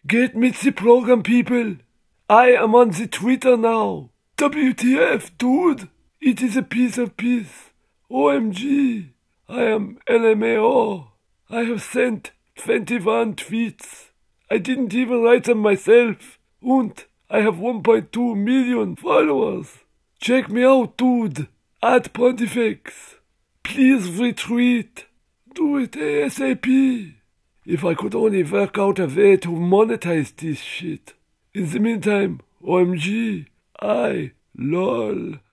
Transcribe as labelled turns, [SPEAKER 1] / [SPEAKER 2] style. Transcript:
[SPEAKER 1] Get with the program, people. I am on the Twitter now. WTF, dude. It is a piece of piss. OMG. I am LMAO. I have sent 21 tweets. I didn't even write them myself. And I have 1.2 million followers. Check me out, dude. @Pontifex. Please retweet. Do it ASAP. If I could only work out a way to monetize this shit. In the meantime, OMG, lol.